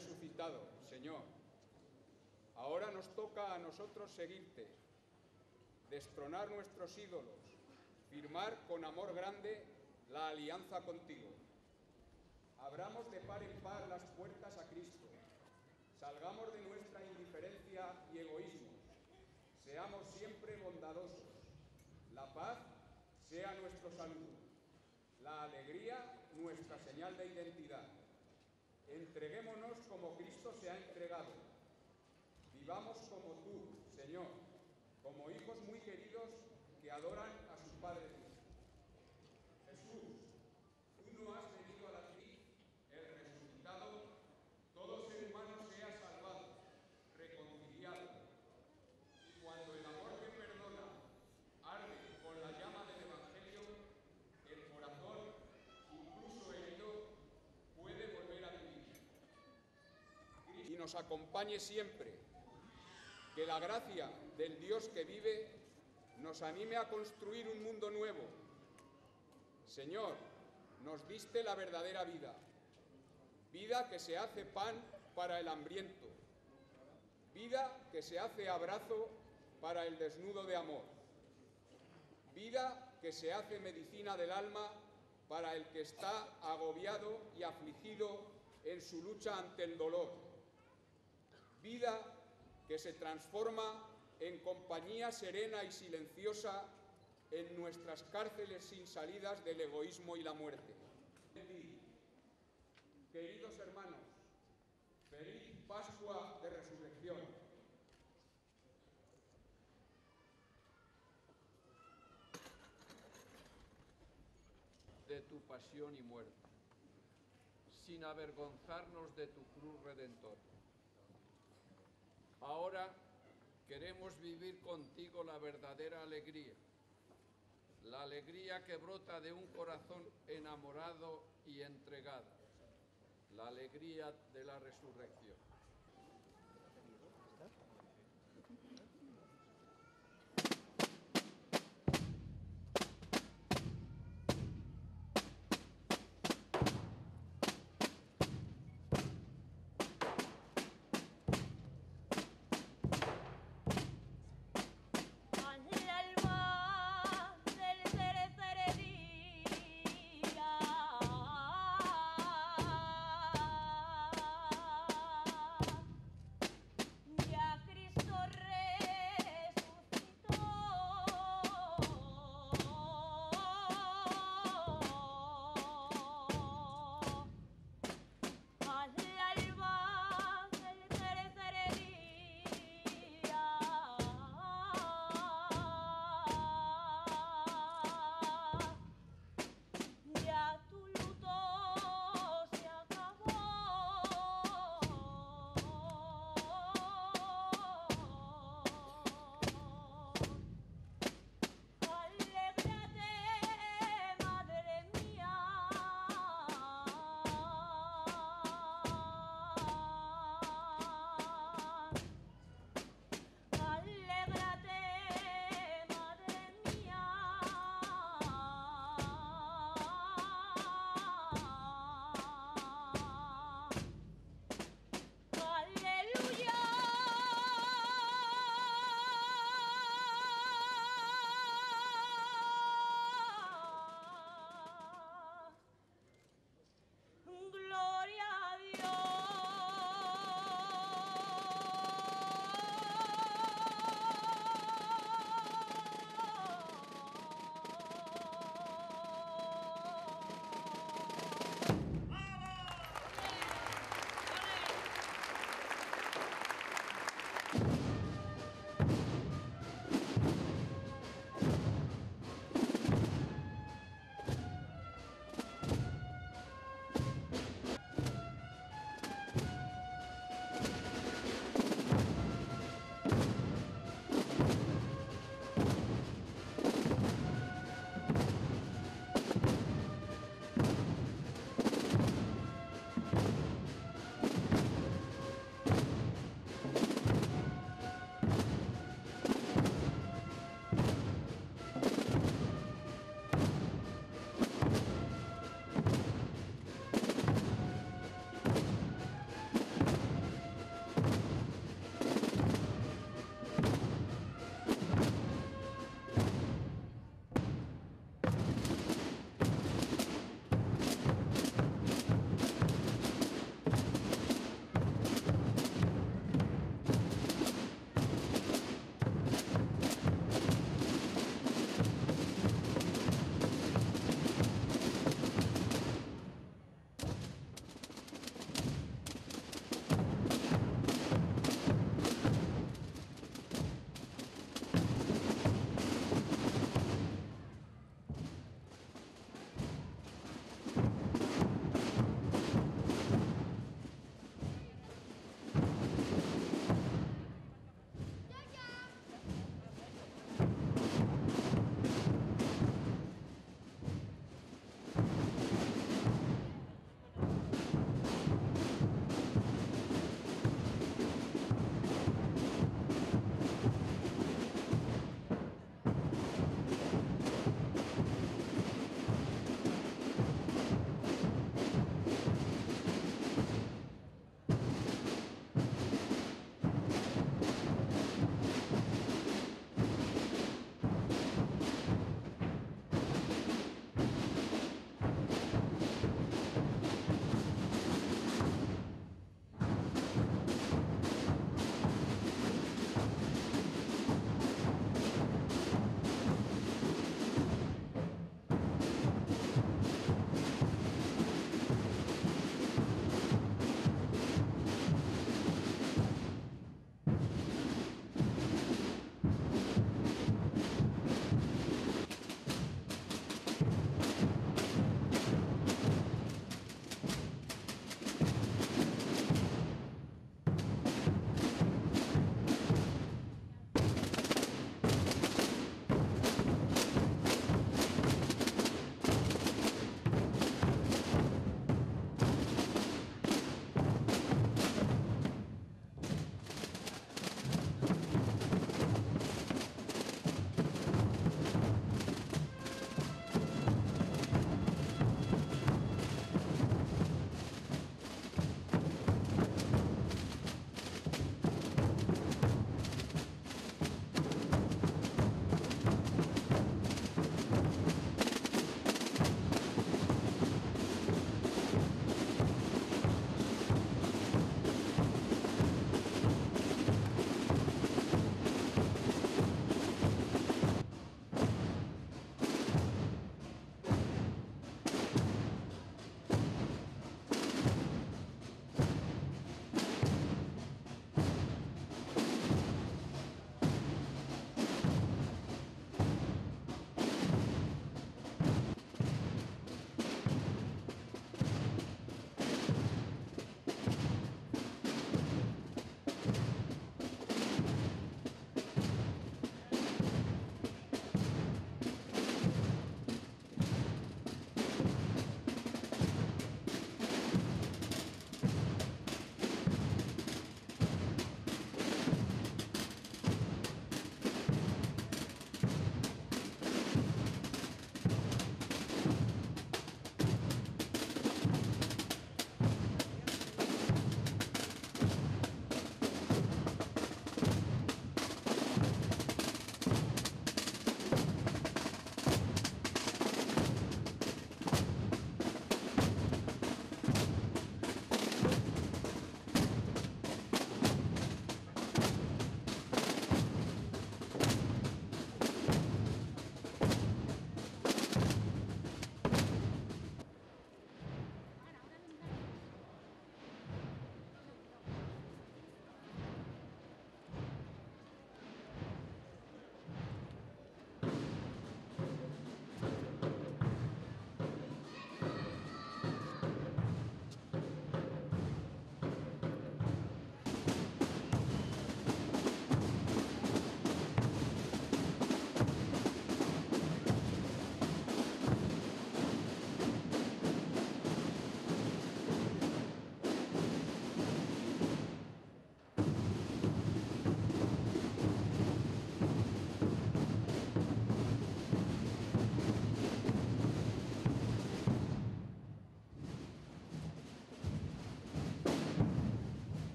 resucitado, Señor. Ahora nos toca a nosotros seguirte, destronar nuestros ídolos, firmar con amor grande la alianza contigo. Abramos de par en par las puertas a Cristo, salgamos de nuestra indiferencia y egoísmo, seamos siempre bondadosos, la paz sea nuestro saludo, la alegría nuestra señal de identidad. Entreguémonos como Cristo se ha entregado. Vivamos como tú, Señor, como hijos muy queridos que adoran a su Padre Dios. Jesús, tú no has venido a la cruz, el resucitado, todo ser humano sea salvado, reconciliado. Y cuando el amor que perdona arde con la llama del Evangelio, el corazón, incluso herido, puede volver a vivir. Y nos acompañe siempre. Que la gracia del Dios que vive nos anime a construir un mundo nuevo. Señor, nos diste la verdadera vida, vida que se hace pan para el hambriento, vida que se hace abrazo para el desnudo de amor, vida que se hace medicina del alma para el que está agobiado y afligido en su lucha ante el dolor, vida que se transforma en compañía serena y silenciosa en nuestras cárceles sin salidas del egoísmo y la muerte. Queridos hermanos, feliz Pascua de Resurrección. De tu pasión y muerte, sin avergonzarnos de tu cruz redentora. Ahora queremos vivir contigo la verdadera alegría, la alegría que brota de un corazón enamorado y entregado, la alegría de la resurrección.